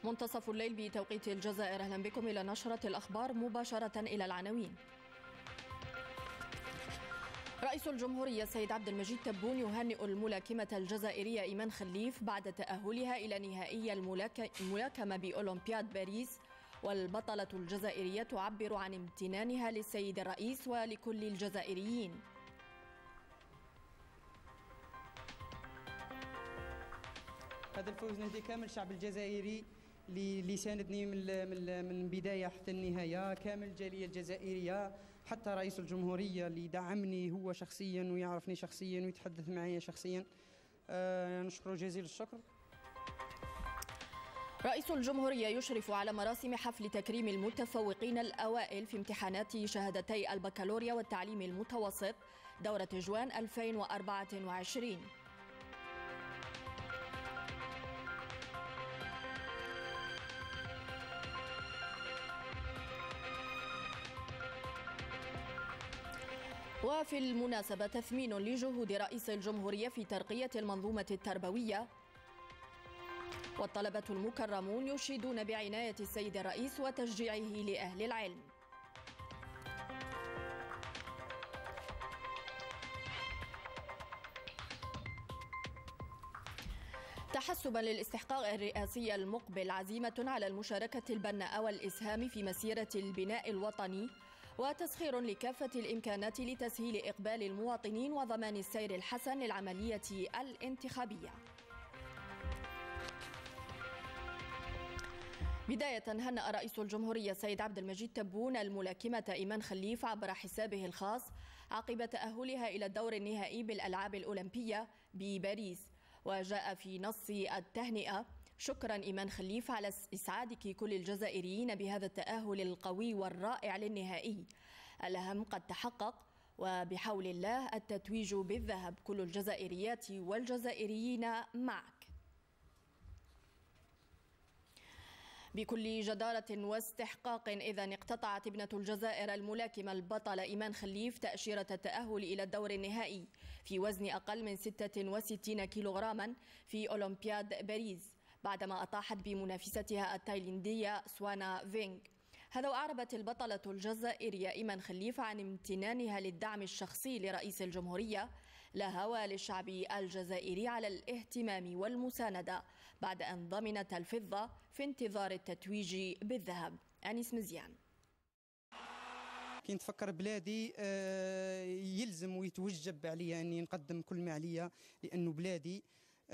منتصف الليل بتوقيت الجزائر. أهلا بكم إلى نشرة الأخبار مباشرة إلى العناوين. رئيس الجمهورية السيد عبد المجيد تبون يهنئ الملاكمة الجزائرية إيمان خليف بعد تأهلها إلى نهائي الملاكمة بأولمبياد باريس، والبطلة الجزائرية تعبر عن امتنانها للسيد الرئيس ولكل الجزائريين. هذا الفوز نهدي كامل الشعب الجزائري اللي ساندني من البداية حتى النهاية، كامل الجالية الجزائرية، حتى رئيس الجمهورية اللي دعمني هو شخصيا ويعرفني شخصيا ويتحدث معي شخصيا. نشكره جزيل الشكر. رئيس الجمهورية يشرف على مراسم حفل تكريم المتفوقين الأوائل في امتحانات شهادتي البكالوريا والتعليم المتوسط دورة جوان 2024. وفي المناسبة تثمين لجهود رئيس الجمهورية في ترقية المنظومة التربوية، والطلبة المكرمون يشيدون بعناية السيد الرئيس وتشجيعه لأهل العلم. تحسبا للاستحقاق الرئاسي المقبل، عزيمة على المشاركة البناءة والإسهام في مسيرة البناء الوطني، وتسخير لكافة الإمكانات لتسهيل إقبال المواطنين وضمان السير الحسن للعملية الانتخابية. بداية، هنأ رئيس الجمهورية السيد عبد المجيد تبون الملاكمة إيمان خليف عبر حسابه الخاص عقب تأهلها إلى الدور النهائي بالألعاب الأولمبية بباريس، وجاء في نص التهنئة: شكرا إيمان خليف على إسعادك كل الجزائريين بهذا التأهل القوي والرائع للنهائي. الأهم قد تحقق، وبحول الله التتويج بالذهب. كل الجزائريات والجزائريين معك. بكل جدارة واستحقاق إذن اقتطعت ابنة الجزائر الملاكمة البطلة إيمان خليف تأشيرة التأهل إلى الدور النهائي في وزن أقل من 66 كيلوغراما في أولمبياد باريس، بعدما أطاحت بمنافستها التايلاندية سوانا فينغ. هذا وأعربت البطلة الجزائرية إيمان خليف عن امتنانها للدعم الشخصي لرئيس الجمهورية لها وللشعب الجزائري على الاهتمام والمساندة بعد أن ضمنت الفضة في انتظار التتويج بالذهب. أنيس مزيان. كي نتفكر بلادي يلزم ويتوجب علي أني نقدم كل ما عليا لأنه بلادي.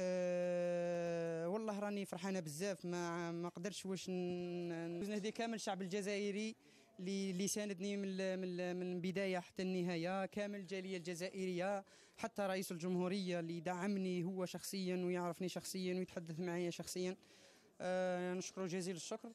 والله راني فرحانه بزاف، ما قدرتش واش نهدي كامل الشعب الجزائري اللي ساندني من البدايه حتى النهايه، كامل الجاليه الجزائريه، حتى رئيس الجمهوريه اللي دعمني هو شخصيا ويعرفني شخصيا ويتحدث معي شخصيا. نشكره جزيل الشكر.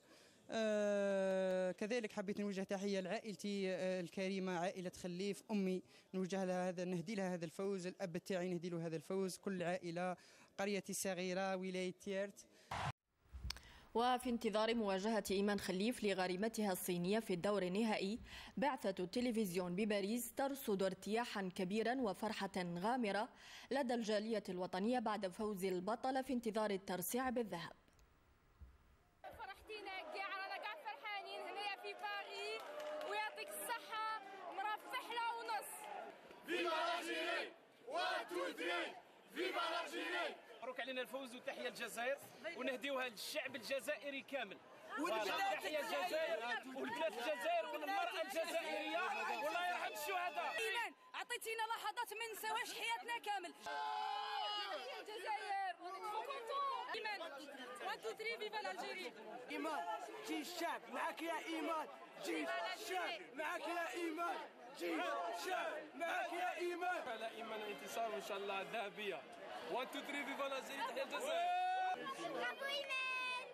كذلك حبيت نوجه تحية لعائلتي الكريمة، عائلة خليف، أمي نوجه لها هذا، نهدي لها هذا الفوز، الأب تاعي نهدي له هذا الفوز، كل العائلة، قريتي الصغيرة ولاية تيرت. وفي انتظار مواجهة إيمان خليف لغريمتها الصينية في الدور النهائي، بعثة التلفزيون بباريس ترصد ارتياحا كبيرا وفرحة غامرة لدى الجالية الوطنية بعد فوز البطلة في انتظار الترصيع بالذهب. فرحتينا كاع، رانا كاع فرحانين هنايا في باري، ويعطيك الصحة، مرفحلة ونص. فيفا الجزائر 1 2 3 فيفا الجزائر. مبروك علينا الفوز وتحية الجزائر ونهديوها للشعب الجزائري كامل. تحية الجزائر والبلاد الجزائر والمرأة الجزائرية، والله يرحم الشهداء. إيمان عطيتينا لحظات ما نساوهاش حياتنا كامل. تحية الجزائر. إيمان 1 2 3 فيفا الجزائر. إيمان جي الشعب معك يا إيمان، جي الشعب معك يا إيمان، جي الشعب معك يا إيمان. على إيمان انتصار وإن شاء الله ذهبية. 1 2 3 فيفا الجزائر. تحية الجزائر. برافو إيمان.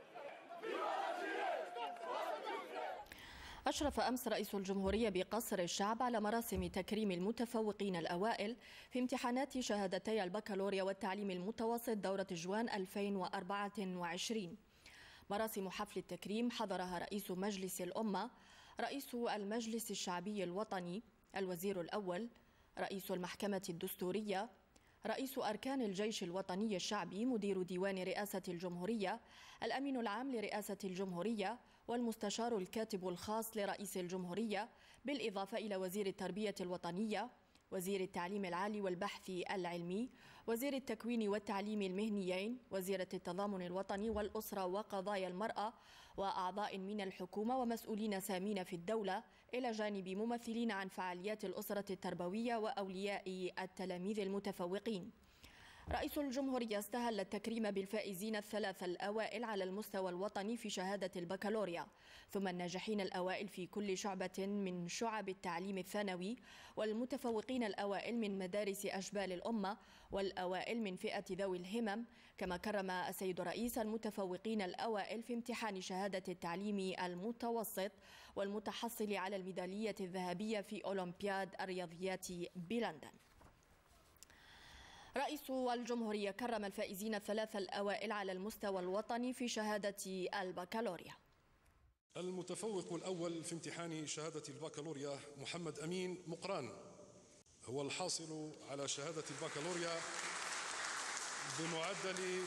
أشرف أمس رئيس الجمهورية بقصر الشعب على مراسم تكريم المتفوقين الأوائل في امتحانات شهادتي البكالوريا والتعليم المتوسط دورة جوان 2024. مراسم حفل التكريم حضرها رئيس مجلس الأمة، رئيس المجلس الشعبي الوطني، الوزير الأول، رئيس المحكمة الدستورية، رئيس أركان الجيش الوطني الشعبي مدير ديوان رئاسة الجمهورية، الأمين العام لرئاسة الجمهورية، والمستشار الكاتب الخاص لرئيس الجمهورية، بالإضافة إلى وزير التربية الوطنية، وزير التعليم العالي والبحث العلمي، وزير التكوين والتعليم المهنيين، وزيرة التضامن الوطني والأسرة وقضايا المرأة، وأعضاء من الحكومة ومسؤولين سامين في الدولة، إلى جانب ممثلين عن فعاليات الأسرة التربوية وأولياء التلاميذ المتفوقين. رئيس الجمهورية استهل التكريم بالفائزين الثلاثة الأوائل على المستوى الوطني في شهادة البكالوريا، ثم الناجحين الأوائل في كل شعبة من شعب التعليم الثانوي، والمتفوقين الأوائل من مدارس أشبال الأمة، والأوائل من فئة ذوي الهمم. كما كرم السيد الرئيس المتفوقين الأوائل في امتحان شهادة التعليم المتوسط والمتحصل على الميدالية الذهبية في أولمبياد الرياضيات بلندن. رئيس الجمهورية كرم الفائزين الثلاثة الأوائل على المستوى الوطني في شهادة البكالوريا. المتفوق الأول في امتحان شهادة البكالوريا محمد أمين مقران، هو الحاصل على شهادة البكالوريا بمعدل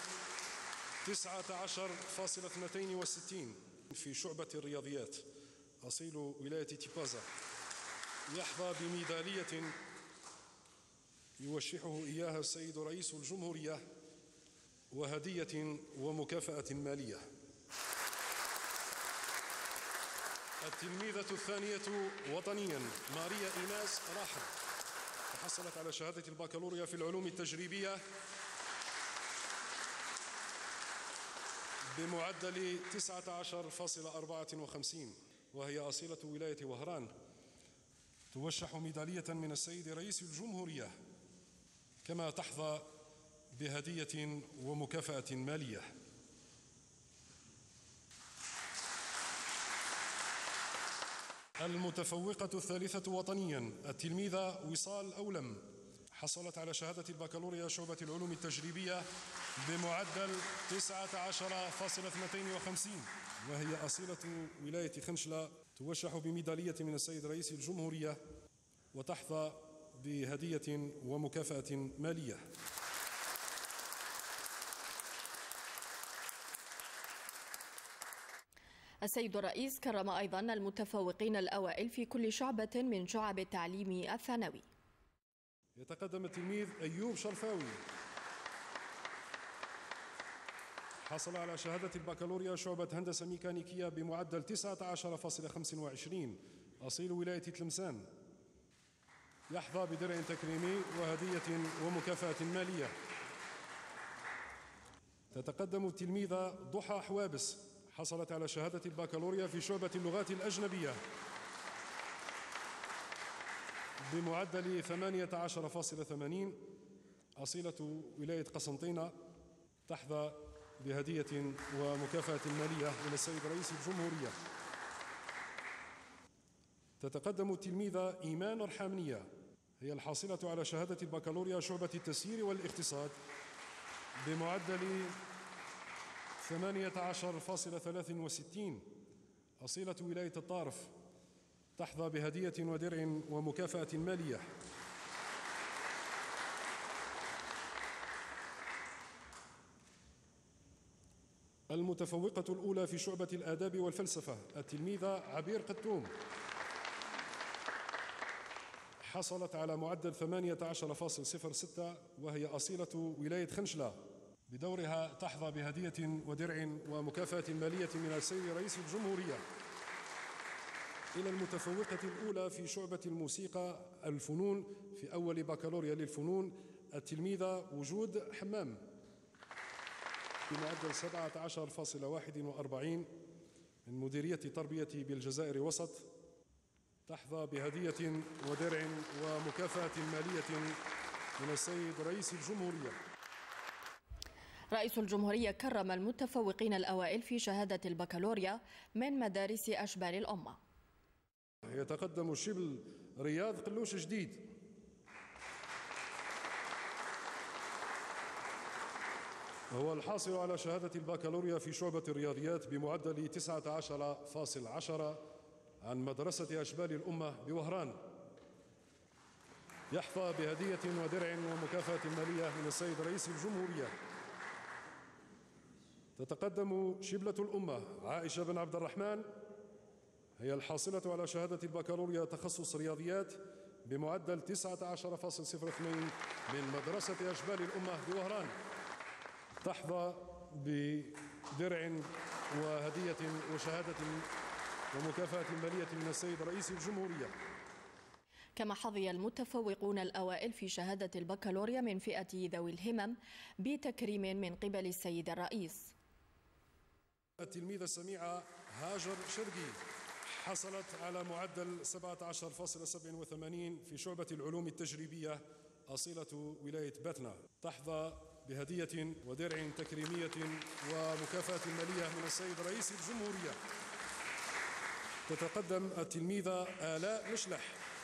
19.62 في شعبة الرياضيات، أصيل ولاية تيبازا، يحظى بميدالية يوشحه إياها السيد رئيس الجمهورية وهدية ومكافأة مالية. التلميذة الثانية وطنيا ماريا إيناس راحل، تحصلت على شهادة البكالوريا في العلوم التجريبية بمعدل 19.54، وهي أصيلة ولاية وهران، توشح ميدالية من السيد رئيس الجمهورية، كما تحظى بهدية ومكافأة مالية. المتفوقة الثالثة وطنيا التلميذة وصال أولم، حصلت على شهادة البكالوريا شعبة العلوم التجريبية بمعدل 19.52، وهي أصيلة ولاية خنشلة، توشح بميدالية من السيد رئيس الجمهورية وتحظى بهدية ومكافأة مالية. السيد الرئيس كرم أيضا المتفوقين الأوائل في كل شعبة من شعب التعليم الثانوي. يتقدم التلميذ أيوب شرفاوي، حصل على شهادة البكالوريا شعبة هندسة ميكانيكية بمعدل 19.25، أصيل ولاية تلمسان، يحظى بدرع تكريمي وهدية ومكافأة مالية. تتقدم التلميذة ضحى حوابس، حصلت على شهادة البكالوريا في شعبة اللغات الأجنبية بمعدل 18.80، أصيلة ولاية قسنطينة، تحظى بهدية ومكافأة مالية من السيد رئيس الجمهورية. تتقدم التلميذة إيمان رحامنية، هي الحاصلة على شهادة البكالوريا شعبة التسيير والاقتصاد بمعدل 18.63، أصيلة ولاية الطارف، تحظى بهدية ودرع ومكافأة مالية. المتفوقة الأولى في شعبة الآداب والفلسفة التلميذة عبير قتوم، حصلت على معدل 18.06، وهي أصيلة ولاية خنشلة، بدورها تحظى بهدية ودرع ومكافأة مالية من السيد رئيس الجمهورية. إلى المتفوقة الأولى في شعبة الموسيقى الفنون في أول بكالوريا للفنون التلميذة وجود حمام، بمعدل 17.41 من مديرية تربية بالجزائر وسط، تحظى بهدية ودرع ومكافأة مالية من السيد رئيس الجمهورية. رئيس الجمهورية كرم المتفوقين الأوائل في شهادة البكالوريا من مدارس أشبال الأمة. يتقدم شبل رياض قلوش جديد، هو الحاصل على شهادة البكالوريا في شعبة الرياضيات بمعدل 19.10 عن مدرسة أشبال الأمة بوهران، يحظى بهدية ودرع ومكافأة مالية من السيد رئيس الجمهورية. تتقدم شبلة الأمة عائشة بن عبد الرحمن، هي الحاصلة على شهادة البكالوريا تخصص رياضيات بمعدل 19.02 من مدرسة أشبال الأمة بوهران. تحظى بدرع وهدية وشهادة ومكافأة مالية من السيد رئيس الجمهورية. كما حظي المتفوقون الأوائل في شهادة البكالوريا من فئة ذوي الهمم بتكريم من قبل السيد الرئيس. التلميذة السميعة هاجر شرقي حصلت على معدل 17.87 في شعبة العلوم التجريبية أصيلة ولاية باتنا. تحظى بهدية ودرع تكريمية ومكافأة مالية من السيد رئيس الجمهورية. تتقدم التلميذة آلاء مشلح،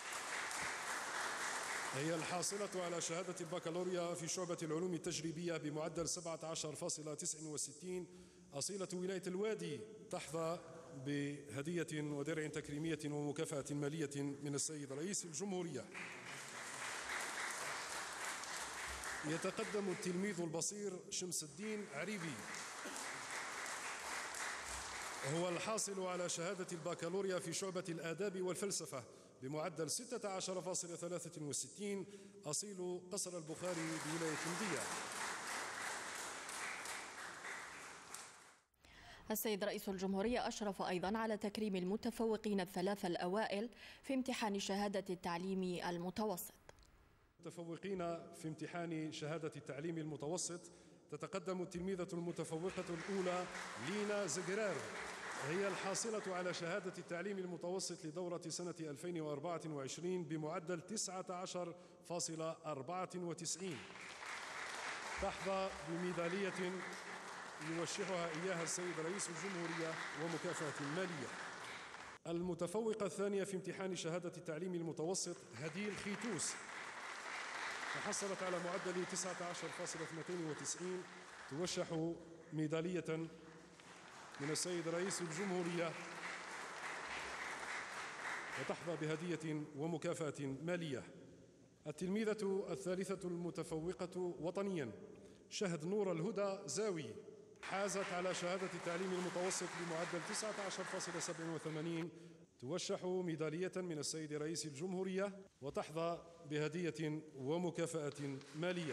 هي الحاصلة على شهادة البكالوريا في شعبة العلوم التجريبية بمعدل 17.69 أصيلة ولاية الوادي. تحظى بهدية ودرع تكريمية ومكافأة مالية من السيد رئيس الجمهورية. يتقدم التلميذ البصير شمس الدين عريبي، هو الحاصل على شهادة البكالوريا في شعبة الآداب والفلسفة بمعدل 16.63 أصيل قصر البخاري بولاية مدية. السيد رئيس الجمهورية أشرف أيضا على تكريم المتفوقين الثلاثة الأوائل في امتحان شهادة التعليم المتوسط. المتفوقين في امتحان شهادة التعليم المتوسط تتقدم التلميذة المتفوقة الأولى لينا زجرار، هي الحاصلة على شهادة التعليم المتوسط لدورة سنة 2024 بمعدل 19.94. تحظى بميدالية يوشحها إياها السيد رئيس الجمهورية ومكافأة مالية. المتفوقة الثانية في امتحان شهادة التعليم المتوسط هديل خيتوس، تحصلت على معدل 19.92، توشح ميدالية من السيد رئيس الجمهورية وتحظى بهدية ومكافأة مالية. التلميذة الثالثة المتفوقة وطنيا شهد نور الهدى زاوي، حازت على شهادة التعليم المتوسط بمعدل 19.87، توشح ميدالية من السيد رئيس الجمهورية وتحظى بهدية ومكافأة مالية.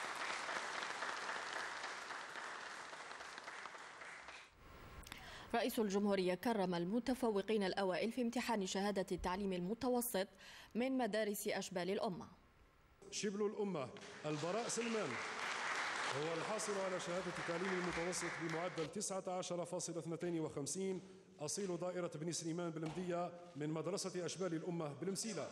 رئيس الجمهورية كرم المتفوقين الأوائل في امتحان شهادة التعليم المتوسط من مدارس أشبال الأمة. شبل الأمة البراء سلمان، هو الحاصل على شهادة التعليم المتوسط بمعدل 19.52 أصيل دائرة بني سليمان بالمدية من مدرسة أشبال الأمة بالمسيلة.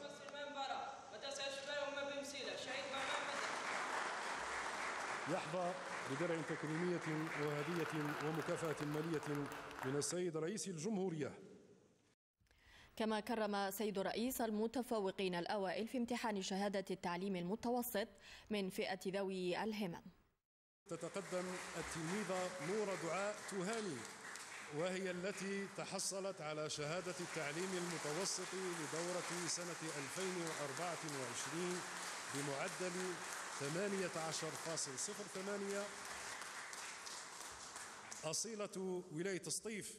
يحظى بدرع تكريمية وهدية ومكافأة مالية من السيد رئيس الجمهورية. كما كرم سيد الرئيس المتفوقين الأوائل في امتحان شهادة التعليم المتوسط من فئة ذوي الهمم. تتقدم التلميذة نور دعاء توهاني، وهي التي تحصلت على شهادة التعليم المتوسط لدورة سنة 2024 بمعدل 18.08 أصيلة ولاية سطيف.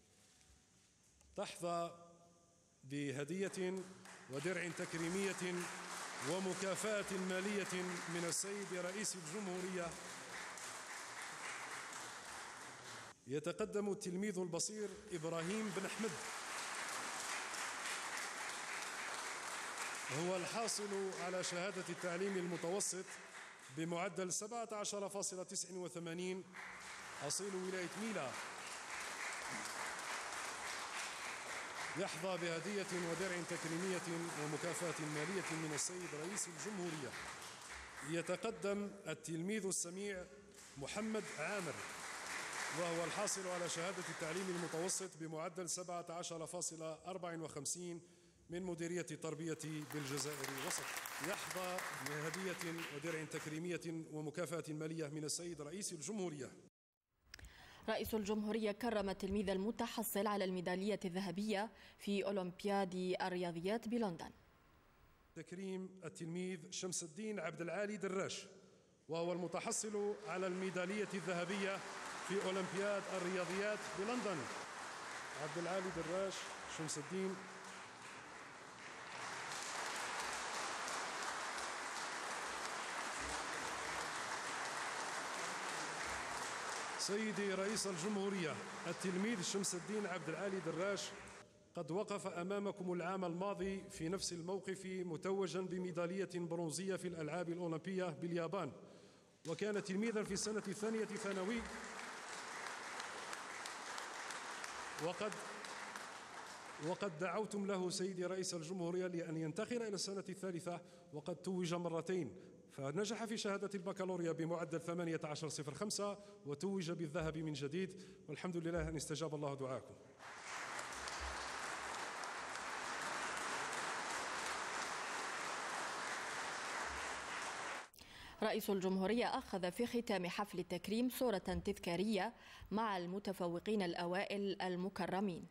تحظى بهدية ودرع تكريمية ومكافأة مالية من السيد رئيس الجمهورية. يتقدم التلميذ البصير إبراهيم بن أحمد، هو الحاصل على شهادة التعليم المتوسط بمعدل 17.89 أصيل ولاية ميلا. يحظى بهدية ودرع تكريمية ومكافأة مالية من السيد رئيس الجمهورية. يتقدم التلميذ السميع محمد عامر، وهو الحاصل على شهادة التعليم المتوسط بمعدل 17.54 من مديرية التربية بالجزائر وسط. يحظى بهدية ودرع تكريمية ومكافأة مالية من السيد رئيس الجمهورية. رئيس الجمهورية كرم التلميذ المتحصل على الميدالية الذهبية في أولمبياد الرياضيات بلندن. تكريم التلميذ شمس الدين عبد العالي دراش، وهو المتحصل على الميدالية الذهبية في أولمبياد الرياضيات بلندن. عبد العالي دراش، شمس الدين. سيدي رئيس الجمهورية، التلميذ شمس الدين عبد العالي دراش قد وقف أمامكم العام الماضي في نفس الموقف متوجا بميدالية برونزية في الألعاب الأولمبية باليابان، وكان تلميذا في السنة الثانية ثانوي، وقد دعوتم له سيدي رئيس الجمهورية لأن ينتقل إلى السنة الثالثة، وقد توج مرتين، فنجح في شهادة البكالوريا بمعدل 18.05 وتوج بالذهب من جديد، والحمد لله أن استجاب الله دعاءكم. رئيس الجمهورية أخذ في ختام حفل التكريم صورة تذكارية مع المتفوقين الأوائل المكرمين.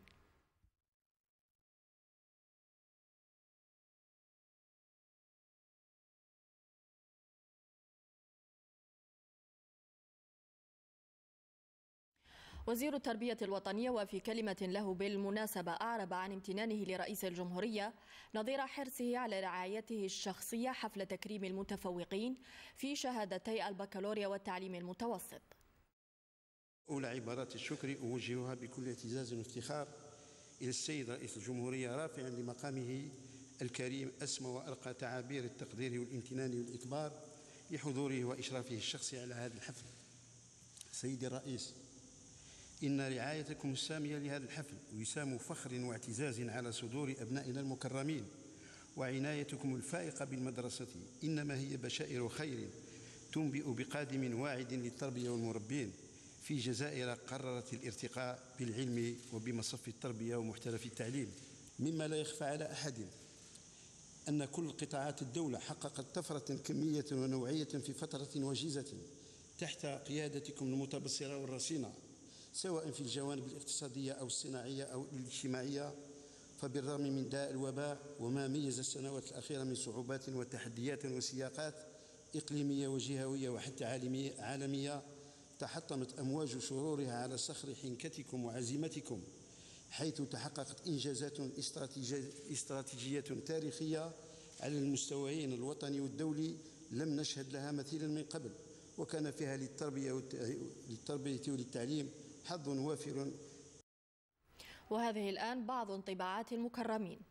وزير التربية الوطنية وفي كلمة له بالمناسبة أعرب عن امتنانه لرئيس الجمهورية نظير حرصه على رعايته الشخصية حفل تكريم المتفوقين في شهادتي البكالوريا والتعليم المتوسط. أولى عبارات الشكر أوجهها بكل اعتزاز وافتخار إلى السيد رئيس الجمهورية، رافعا لمقامه الكريم أسمى وأرقى تعابير التقدير والامتنان والإكبار لحضوره وإشرافه الشخصي على هذا الحفل. سيدي الرئيس، إن رعايتكم السامية لهذا الحفل وسام فخر واعتزاز على صدور أبنائنا المكرمين، وعنايتكم الفائقة بالمدرسة إنما هي بشائر خير تنبئ بقادم واعد للتربية والمربين في جزائر قررت الارتقاء بالعلم وبمصف التربية ومحترف التعليم. مما لا يخفى على أحد أن كل قطاعات الدولة حققت طفرة كمية ونوعية في فترة وجيزة تحت قيادتكم المتبصرة والرصينة، سواء في الجوانب الاقتصادية أو الصناعية أو الاجتماعية. فبالرغم من داء الوباء وما ميز السنوات الأخيرة من صعوبات وتحديات وسياقات إقليمية وجهوية وحتى عالمية، تحطمت أمواج شرورها على صخر حنكتكم وعزيمتكم، حيث تحققت إنجازات استراتيجية تاريخية على المستويين الوطني والدولي لم نشهد لها مثيلا من قبل، وكان فيها للتربية والتعليم حظ وافر. وهذه الآن بعض انطباعات المكرمين.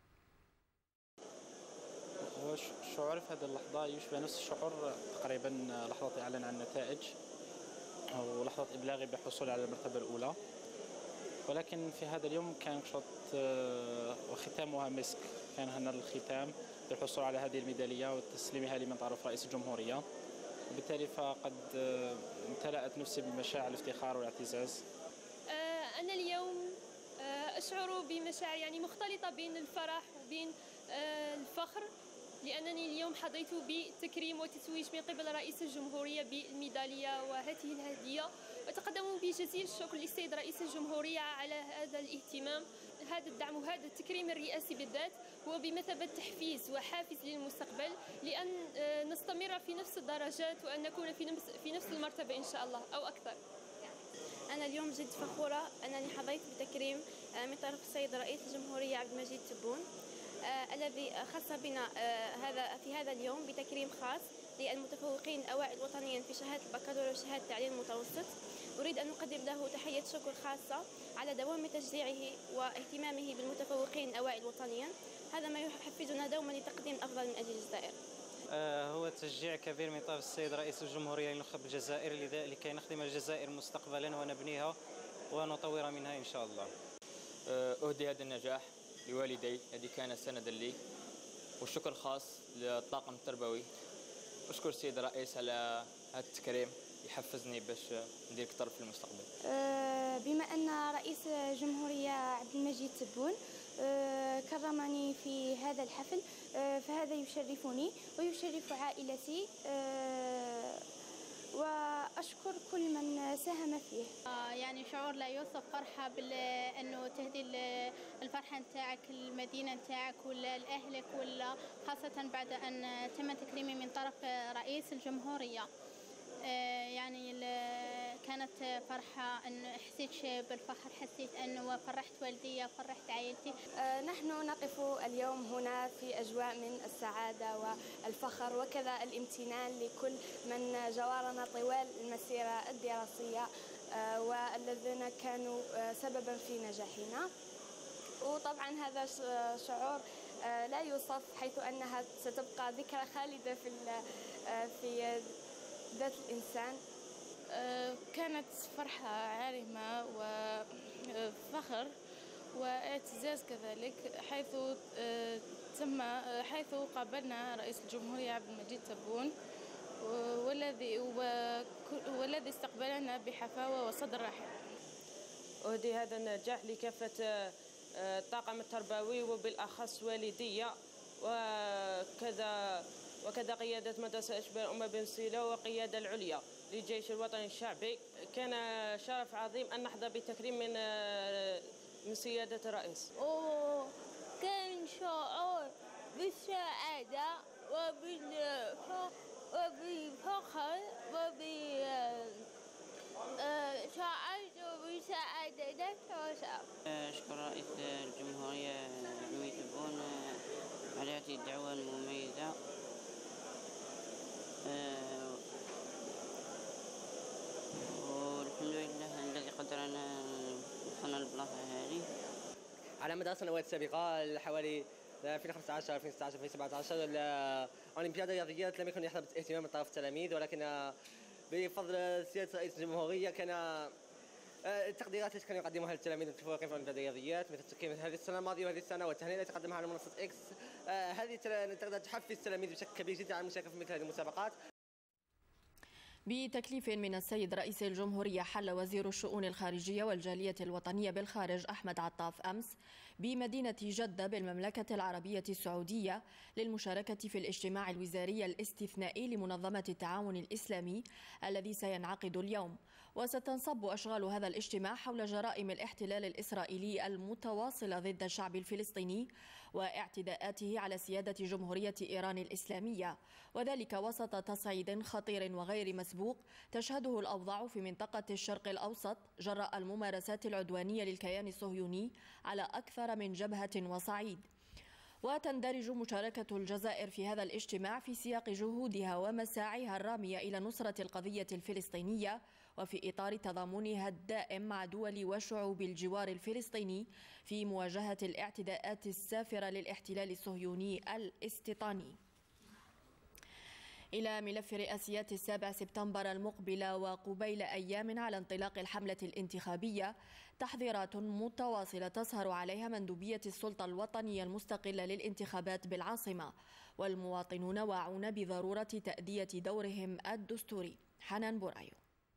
الشعور في هذه اللحظة يشبه نفس الشعور تقريبا لحظة إعلان عن النتائج أو لحظة إبلاغي بالحصول على المرتبة الأولى، ولكن في هذا اليوم كان شوط وختامها مسك، كان هنا الختام بالحصول على هذه الميدالية وتسليمها لمن تعرف رئيس الجمهورية، وبالتالي فقد امتلأت نفسي بمشاعر الافتخار والاعتزاز. أنا اليوم أشعر بمشاعر مختلطة بين الفرح وبين الفخر، لأنني اليوم حظيت بتكريم وتتويج من قبل رئيس الجمهورية بالميدالية وهذه الهدية، وتقدم بجزيل الشكر للسيد رئيس الجمهورية على هذا الاهتمام. هذا الدعم وهذا التكريم الرئاسي بالذات هو بمثابة تحفيز وحافز للمستقبل، لأن نستمر في نفس الدرجات وأن نكون في نفس المرتبة إن شاء الله أو أكثر. أنا اليوم جد فخورة أنني حظيت بتكريم من طرف السيد رئيس الجمهورية عبد المجيد تبون، الذي خص بنا في هذا اليوم بتكريم خاص للمتفوقين الأوائل وطنيا في شهادة البكالوريا وشهادة التعليم المتوسط. أريد أن أقدم له تحية شكر خاصة على دوام تشجيعه واهتمامه بالمتفوقين الأوائل وطنيا، هذا ما يحفزنا دوما لتقديم الأفضل من أجل الجزائر. هو تشجيع كبير من طرف السيد رئيس الجمهورية لنخب الجزائر لكي نخدم الجزائر مستقبلا ونبنيها ونطور منها إن شاء الله. أهدي هذا النجاح لوالدي الذي كان سندا لي، والشكر خاص للطاقم التربوي. أشكر السيد الرئيس على هذا التكريم يحفزني باش ندير أكثر في المستقبل. بما أن رئيس الجمهورية عبد المجيد تبون كرمني في هذا الحفل، فهذا يشرفني ويشرف عائلتي، وأشكر كل من ساهم فيه. يعني شعور لا يوصف، فرحة بأنه تهدي الفرحة نتاعك المدينة نتاعك ولا لأهلك، ولا خاصة بعد أن تم تكريمي من طرف رئيس الجمهورية. يعني كانت فرحة، أن حسيت بالفخر، حسيت أنه فرحت والدي، فرحت عائلتي. نحن نقف اليوم هنا في أجواء من السعادة والفخر وكذا الامتنان لكل من جاورنا طوال المسيرة الدراسية والذين كانوا سببا في نجاحنا. وطبعا هذا شعور لا يوصف، حيث أنها ستبقى ذكرى خالدة في ذات الإنسان. كانت فرحة عارمة وفخر واعتزاز كذلك، حيث قابلنا رئيس الجمهورية عبد المجيد تبون، والذي استقبلنا بحفاوة وصدر رحب. أهدي هذا النجاح لكافة الطاقم التربوي وبالأخص والدية وكذا قيادة مدرسة أشبال الأمة بن سيلة وقيادة العليا للجيش الوطني الشعبي. كان شرف عظيم أن نحظى بتكريم من سيادة الرئيس. كان شعور بالسعادة وبالفخر شعرت بسعادة وشرف. أشكر رئيس الجمهورية عبد المجيد تبون على هذه الدعوة المميزة، والحمد لله الذي قدرنا وصلنا للبلاصة هذه. على مدار السنوات السابقة حوالي 2015 2016 2017 الأولمبياد الرياضيات لم يكن يحظى باهتمام من طرف التلاميذ، ولكن بفضل سيادة رئيس الجمهورية كان التقديرات التي كانوا يقدموها للتلاميذ المتفوقين في الأولمبياد الرياضيات مثل التكريم هذه السنة الماضية وهذه السنة والتهنئة التي قدمها على منصة إكس، هذه تقدر تحفز التلاميذ بشكل كبير جدا على المشاركة في مثل هذه المسابقات. بتكليف من السيد رئيس الجمهورية حل وزير الشؤون الخارجية والجالية الوطنية بالخارج أحمد عطاف أمس بمدينة جدة بالمملكة العربية السعودية للمشاركة في الاجتماع الوزاري الاستثنائي لمنظمة التعاون الإسلامي الذي سينعقد اليوم. وستنصب أشغال هذا الاجتماع حول جرائم الاحتلال الإسرائيلي المتواصلة ضد الشعب الفلسطيني واعتداءاته على سيادة جمهورية إيران الإسلامية، وذلك وسط تصعيد خطير وغير مسبوق تشهده الأوضاع في منطقة الشرق الأوسط جراء الممارسات العدوانية للكيان الصهيوني على أكثر من جبهة وصعيد. وتندرج مشاركة الجزائر في هذا الاجتماع في سياق جهودها ومساعيها الرامية إلى نصرة القضية الفلسطينية، وفي إطار تضامنها الدائم مع دول وشعوب الجوار الفلسطيني في مواجهة الاعتداءات السافرة للاحتلال الصهيوني الاستيطاني. إلى ملف رئاسيات 7 سبتمبر المقبلة وقبيل أيام على انطلاق الحملة الانتخابية، تحذيرات متواصلة تسهر عليها مندوبية السلطة الوطنية المستقلة للانتخابات بالعاصمة، والمواطنون واعون بضرورة تأدية دورهم الدستوري. حنان بورايو.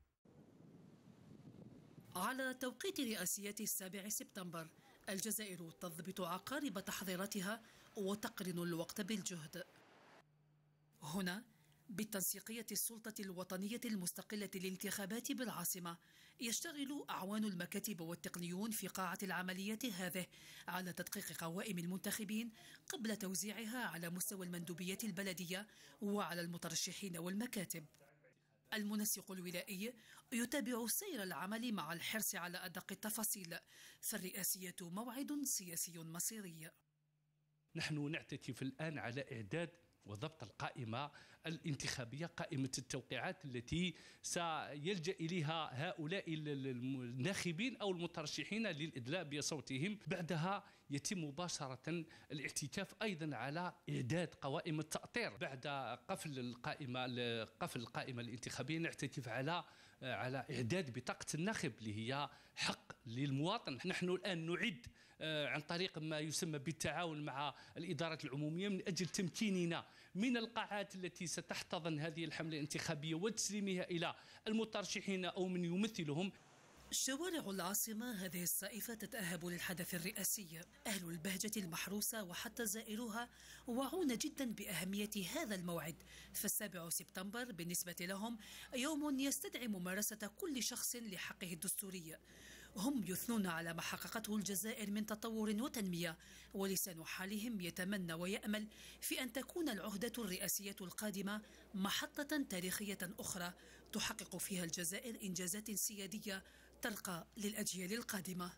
على توقيت رئاسيات 7 سبتمبر الجزائر تضبط عقارب تحضيراتها وتقرن الوقت بالجهد. هنا بالتنسيقية السلطة الوطنية المستقلة للانتخابات بالعاصمة يشتغل أعوان المكاتب والتقنيون في قاعة العمليات هذه على تدقيق قوائم المنتخبين قبل توزيعها على مستوى المندوبيات البلدية وعلى المترشحين والمكاتب. المنسق الولائي يتابع سير العمل مع الحرص على أدق التفاصيل، فالرئاسية موعد سياسي مصيري. نحن نعتكف الآن على إعداد وضبط القائمة الانتخابية، قائمة التوقيعات التي سيلجأ إليها هؤلاء الناخبين أو المترشحين للإدلاء بصوتهم. بعدها يتم مباشرة الاعتكاف أيضا على إعداد قوائم التأطير. بعد قفل القائمة الانتخابية نعتكف على إعداد بطاقة الناخب اللي هي حق للمواطن. نحن الآن نعد عن طريق ما يسمى بالتعاون مع الإدارات العمومية من أجل تمكيننا من القاعات التي ستحتضن هذه الحملة الانتخابية وتسليمها إلى المترشحين أو من يمثلهم. شوارع العاصمة هذه الصائفة تتأهب للحدث الرئاسي. أهل البهجة المحروسة وحتى زائروها واعون جدا بأهمية هذا الموعد، ف7 سبتمبر بالنسبة لهم يوم يستدعي ممارسة كل شخص لحقه الدستوري. هم يثنون على ما حققته الجزائر من تطور وتنمية، ولسان حالهم يتمنى ويأمل في أن تكون العهدة الرئاسية القادمة محطة تاريخية أخرى تحقق فيها الجزائر إنجازات سيادية ترقى للأجيال القادمة.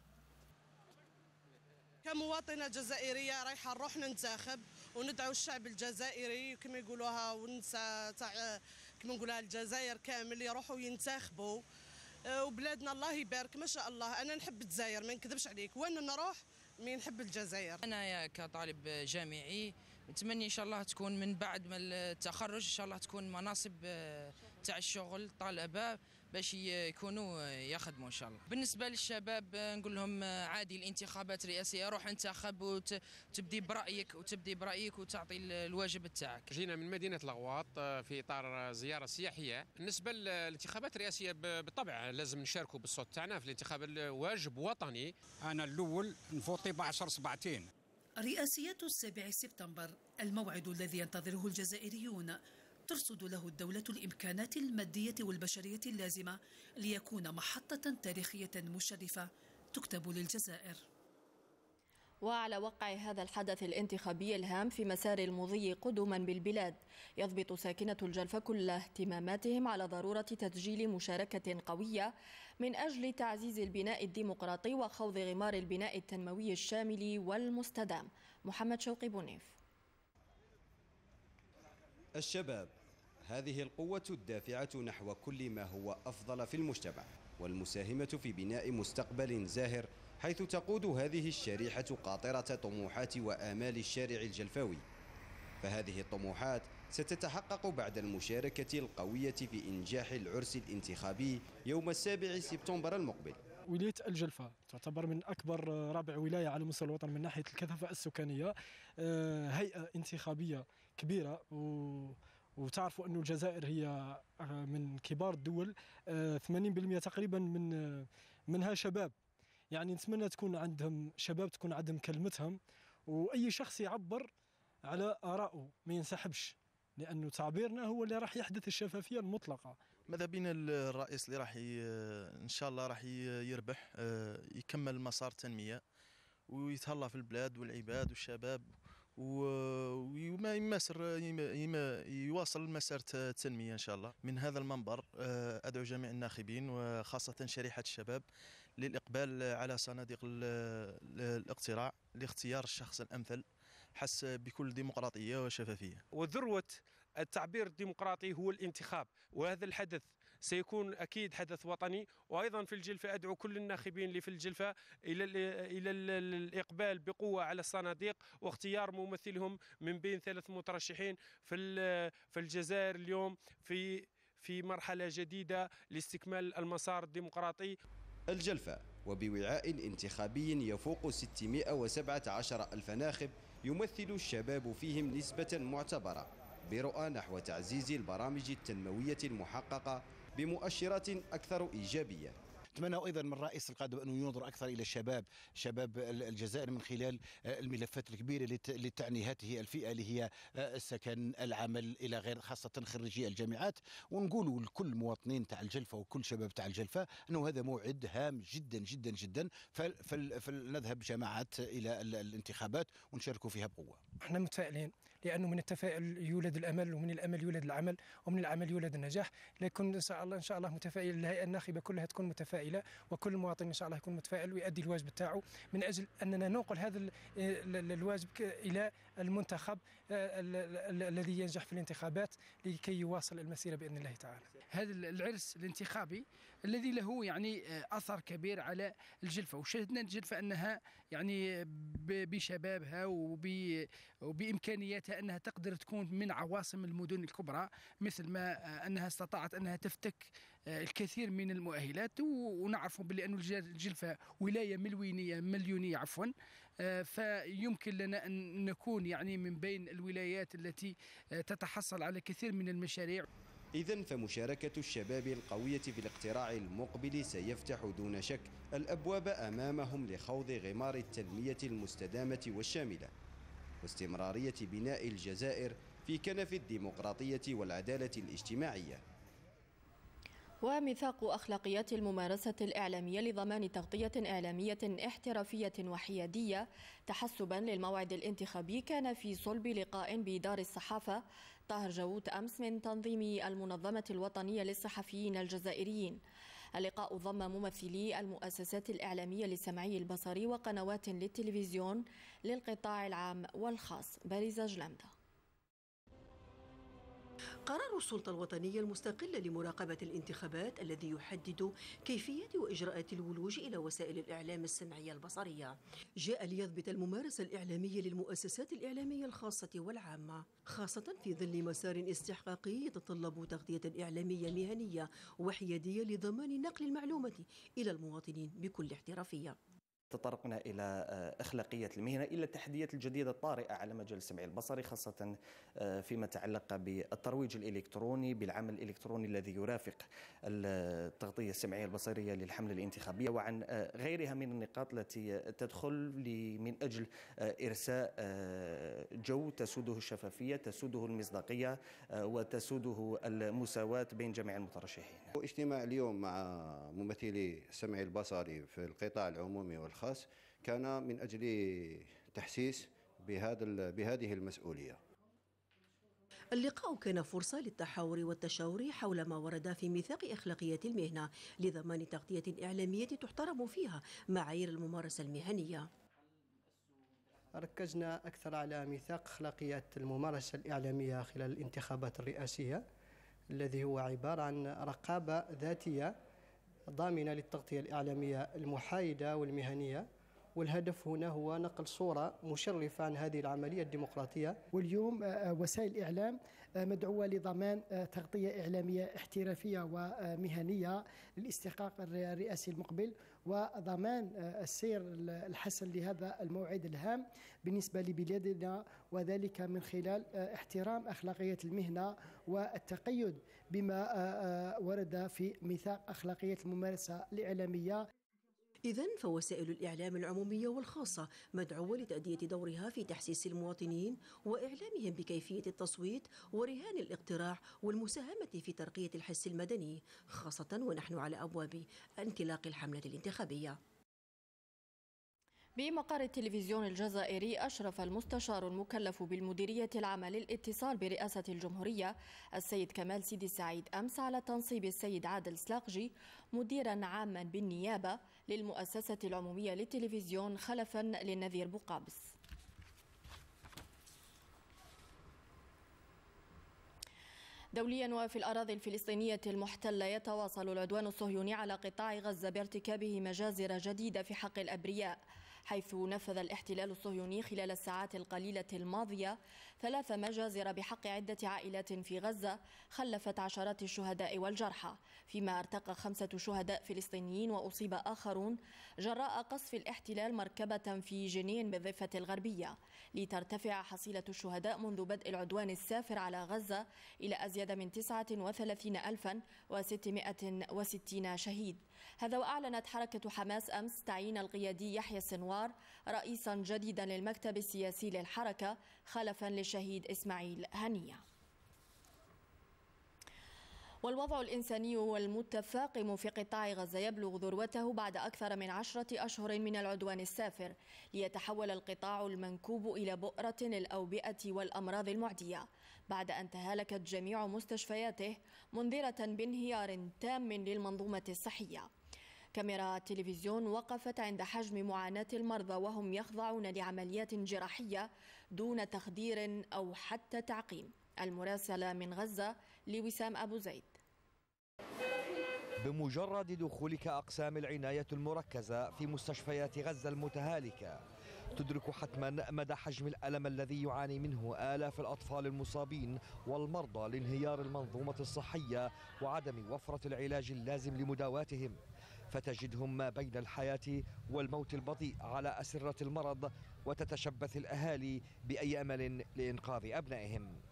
كمواطنة جزائرية رايحة نروح ننتخب وندعو الشعب الجزائري كما يقولوها ونسى تاع كما نقولها الجزائر كامل يروحوا ينتخبوا، وبلادنا الله يبارك ما شاء الله. أنا نحب الجزائر ما نكذبش عليك، وين نروح مين نحب الجزائر. أنا كطالب جامعي نتمنى إن شاء الله تكون من بعد ما التخرج إن شاء الله تكون مناصب تاع الشغل طلبة باش يكونوا يخدموا ان شاء الله. بالنسبه للشباب نقول لهم عادي الانتخابات الرئاسيه، روح انتخب وتبدي برايك وتعطي الواجب تاعك. جينا من مدينه الغواط في اطار زياره سياحيه. بالنسبه للانتخابات الرئاسيه بالطبع لازم نشاركوا بالصوت تاعنا في الانتخاب، الواجب وطني. انا الاول نفوتي ب 10/17. رئاسيات 7 سبتمبر الموعد الذي ينتظره الجزائريون ترصد له الدولة الإمكانات المادية والبشرية اللازمة ليكون محطة تاريخية مشرفة تكتب للجزائر. وعلى وقع هذا الحدث الانتخابي الهام في مسار المضي قدما بالبلاد، يضبط ساكنة الجلفة كل اهتماماتهم على ضرورة تسجيل مشاركة قوية من أجل تعزيز البناء الديمقراطي وخوض غمار البناء التنموي الشامل والمستدام. محمد شوقي بونيف. الشباب هذه القوة الدافعة نحو كل ما هو أفضل في المجتمع، والمساهمة في بناء مستقبل زاهر، حيث تقود هذه الشريحة قاطرة طموحات وآمال الشارع الجلفاوي. فهذه الطموحات ستتحقق بعد المشاركة القوية في إنجاح العرس الانتخابي يوم 7 سبتمبر المقبل. ولاية الجلفة تعتبر من أكبر رابع ولاية على مستوى الوطن من ناحية الكثافة السكانية، هيئة انتخابية كبيرة، وتعرفوا أن الجزائر هي من كبار الدول، 80% تقريبا منها شباب. يعني نتمنى تكون عندهم شباب، تكون عندهم كلمتهم، وأي شخص يعبر على آرائه ما ينسحبش، لأنه تعبيرنا هو اللي راح يحدث الشفافية المطلقة. ماذا بينا الرئيس اللي راح إن شاء الله راح يربح، يكمل مسار التنمية ويتهلا في البلاد والعباد والشباب، وما يواصل مسار التنمية إن شاء الله. من هذا المنبر أدعو جميع الناخبين وخاصة شريحة الشباب للإقبال على صناديق الاقتراع لاختيار الشخص الأمثل حس بكل ديمقراطية وشفافية. وذروة التعبير الديمقراطي هو الانتخاب، وهذا الحدث سيكون أكيد حدث وطني. وأيضا في الجلفة أدعو كل الناخبين اللي في الجلفة إلى الإقبال بقوة على الصناديق واختيار ممثلهم من بين 3 مترشحين في الجزائر اليوم في مرحلة جديدة لاستكمال المسار الديمقراطي. الجلفة وبوعاء انتخابي يفوق 617 ألف ناخب، يمثل الشباب فيهم نسبة معتبرة برؤى نحو تعزيز البرامج التنموية المحققة بمؤشرات أكثر إيجابية. أتمنى أيضا من الرئيس القادم أنه ينظر أكثر إلى شباب الجزائر من خلال الملفات الكبيرة اللي تعني هذه الفئة اللي هي السكن، العمل إلى غير، خاصة خريجي الجامعات. ونقولوا لكل مواطنين تاع الجلفة وكل شباب تاع الجلفة أنه هذا موعد هام جدا جدا جدا، فلنذهب جماعات إلى الانتخابات ونشاركوا فيها بقوة. احنا متفائلين، لأنه من التفاؤل يولد الأمل، ومن الأمل يولد العمل، ومن العمل يولد النجاح. لكن إن شاء الله متفائل، الهيئة الناخبة كلها تكون متفائلة، وكل مواطن إن شاء الله يكون متفائل ويؤدي الواجب تاعه من أجل أننا ننقل هذا الواجب إلى المنتخب الذي ينجح في الانتخابات لكي يواصل المسيرة بإذن الله تعالى. هذا العرس الانتخابي الذي له يعني أثر كبير على الجلفة، وشاهدنا الجلفة أنها يعني بشبابها وبإمكانياتها أنها تقدر تكون من عواصم المدن الكبرى، مثل ما أنها استطاعت أنها تفتك الكثير من المؤهلات. ونعرف بأن الجلفة ولاية مليونية عفوا، فيمكن لنا أن نكون يعني من بين الولايات التي تتحصل على كثير من المشاريع. إذن فمشاركة الشباب القوية في الاقتراع المقبل سيفتح دون شك الأبواب أمامهم لخوض غمار التنمية المستدامة والشاملة واستمرارية بناء الجزائر في كنف الديمقراطية والعدالة الاجتماعية. وميثاق أخلاقيات الممارسة الإعلامية لضمان تغطية إعلامية احترافية وحيادية تحسبا للموعد الانتخابي كان في صلب لقاء بدار الصحافة طاهر جاووت أمس من تنظيم المنظمة الوطنية للصحفيين الجزائريين. اللقاء ضم ممثلي المؤسسات الإعلامية للسمعي البصري وقنوات للتلفزيون للقطاع العام والخاص. باريزة جلمدة. قرار السلطة الوطنية المستقلة لمراقبة الانتخابات الذي يحدد كيفية وإجراءات الولوج إلى وسائل الإعلام السمعية البصرية جاء ليضبط الممارسة الإعلامية للمؤسسات الإعلامية الخاصة والعامة، خاصة في ظل مسار استحقاقي يتطلب تغطية إعلامية مهنية وحيادية لضمان نقل المعلومة إلى المواطنين بكل احترافية. تطرقنا إلى أخلاقية المهنة، إلى التحديات الجديدة الطارئة على مجال السمع البصري، خاصة فيما يتعلق بالترويج الإلكتروني، بالعمل الإلكتروني الذي يرافق التغطية السمعية البصرية للحملة الانتخابية، وعن غيرها من النقاط التي تدخل من أجل إرساء جو تسوده الشفافية، تسوده المصداقية، وتسوده المساواة بين جميع المترشحين. اجتماع اليوم مع ممثلي السمع البصري في القطاع العمومي والخاص كان من أجل تحسيس بهذه المسؤولية. اللقاء كان فرصة للتحاور والتشاور حول ما ورد في ميثاق أخلاقيات المهنة لضمان تغطية إعلامية تحترم فيها معايير الممارسة المهنية. ركزنا أكثر على ميثاق أخلاقيات الممارسة الإعلامية خلال الانتخابات الرئاسية، الذي هو عبارة عن رقابة ذاتية ضامنة للتغطية الإعلامية المحايدة والمهنية، والهدف هنا هو نقل صورة مشرفة عن هذه العملية الديمقراطية. واليوم وسائل الإعلام مدعوة لضمان تغطية إعلامية احترافية ومهنية للاستحقاق الرئاسي المقبل، وضمان السير الحسن لهذا الموعد الهام بالنسبة لبلادنا، وذلك من خلال احترام أخلاقية المهنة والتقيد بما ورد في ميثاق أخلاقية الممارسة الإعلامية. إذن فوسائل الإعلام العمومية والخاصة مدعوة لتأدية دورها في تحسيس المواطنين وإعلامهم بكيفية التصويت ورهان الاقتراع والمساهمة في ترقية الحس المدني، خاصة ونحن على أبواب انطلاق الحملة الانتخابية. بمقر التلفزيون الجزائري أشرف المستشار المكلف بالمديرية العامة للاتصال برئاسة الجمهورية السيد كمال سيدي السعيد أمس على تنصيب السيد عادل سلاقجي مديرا عاما بالنيابة للمؤسسة العمومية للتلفزيون خلفا للنذير بوقابس. دوليا وفي الأراضي الفلسطينية المحتلة يتواصل العدوان الصهيوني على قطاع غزة بارتكابه مجازر جديدة في حق الأبرياء، حيث نفذ الاحتلال الصهيوني خلال الساعات القليلة الماضية 3 مجازر بحق عدة عائلات في غزة خلفت عشرات الشهداء والجرحى، فيما ارتقى 5 شهداء فلسطينيين وأصيب آخرون جراء قصف الاحتلال مركبة في جنين بالضفة الغربية، لترتفع حصيلة الشهداء منذ بدء العدوان السافر على غزة إلى أزيد من 39,660 شهيد. هذا وأعلنت حركة حماس أمس تعيين القيادي يحيى السنوار رئيسا جديدا للمكتب السياسي للحركة خلفا للشهيد إسماعيل هنية. والوضع الإنساني والمتفاقم في قطاع غزة يبلغ ذروته بعد أكثر من 10 أشهر من العدوان السافر، ليتحول القطاع المنكوب إلى بؤرة للأوبئة والأمراض المعدية بعد أن تهالكت جميع مستشفياته، منذرة بانهيار تام للمنظومة الصحية. كاميرا التلفزيون وقفت عند حجم معاناة المرضى وهم يخضعون لعمليات جراحية دون تخدير أو حتى تعقيم. المراسلة من غزة لوسام أبو زيد. بمجرد دخولك أقسام العناية المركزة في مستشفيات غزة المتهالكة تدرك حتما مدى حجم الألم الذي يعاني منه آلاف الأطفال المصابين والمرضى لانهيار المنظومة الصحية وعدم وفرة العلاج اللازم لمداواتهم، فتجدهم ما بين الحياة والموت البطيء على أسرة المرض، وتتشبث الأهالي بأي أمل لإنقاذ أبنائهم.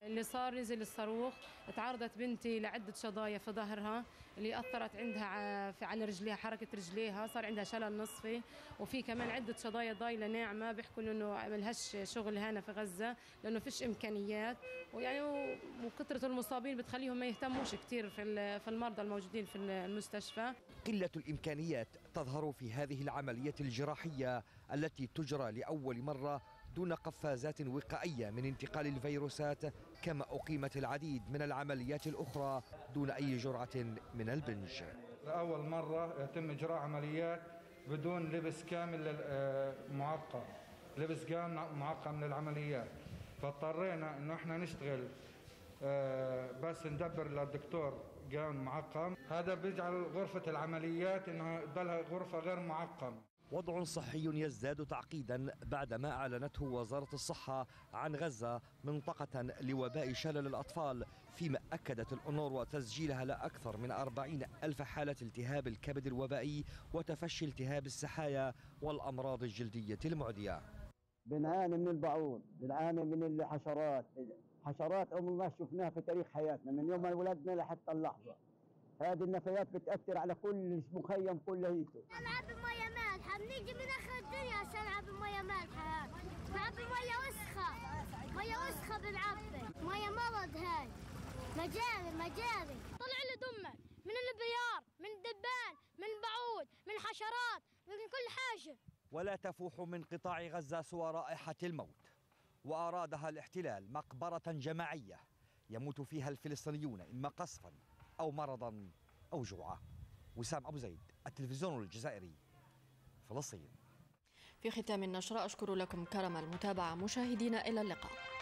اللي صار نزل الصاروخ، تعرضت بنتي لعدة شظايا في ظهرها اللي أثرت عندها على رجليها، حركة رجليها صار عندها شلل نصفي، وفي كمان عدة شظايا ضايلة ناعمة بيحكوا إنه ملهاش شغل هنا في غزة لأنه فيش إمكانيات، ويعني وكثرة المصابين بتخليهم ما يهتموش كثير في المرضى الموجودين في المستشفى. قلة الإمكانيات تظهر في هذه العملية الجراحية التي تجرى لأول مرة دون قفازات وقائية من انتقال الفيروسات، كما أقيمت العديد من العمليات الأخرى دون أي جرعة من البنج. لأول مرة يتم إجراء عمليات بدون لبس كامل معقم، لبس كامل معقم للعمليات، فاضطرينا إنه إحنا نشتغل بس ندبر للدكتور قام معقم. هذا بيجعل غرفة العمليات إنها تضلها غرفة غير معقمة. وضع صحي يزداد تعقيدا بعدما أعلنته وزارة الصحة عن غزة منطقة لوباء شلل الأطفال، فيما أكدت الأونروا تسجيلها لأكثر من 40,000 حالة التهاب الكبد الوبائي وتفشي التهاب السحايا والأمراض الجلدية المعدية. بنعاني من البعوض، بنعاني من الحشرات، حشرات عمرنا ما شفناها في تاريخ حياتنا من يوم ما ولدنا لحتى اللحظة. هذه النفايات بتأثر على كل مخيم كليته. نلعب بمية مالحة، بنيجي من آخر الدنيا عشان نلعب بمية مالحة، نلعب بمية وسخة، مية وسخة بنعبي، مية مرض هاي، مجاري، طلع لي دمك من البيار، من الدبان، من البعوض، من الحشرات، من كل حاجة. ولا تفوح من قطاع غزة سوى رائحة الموت، وأرادها الاحتلال مقبرة جماعية يموت فيها الفلسطينيون إما قصفا أو مرضا أو جوعا. وسام أبو زيد، التلفزيون الجزائري، فلسطين. في ختام النشرة أشكر لكم كرم المتابعة مشاهدينا، إلى اللقاء.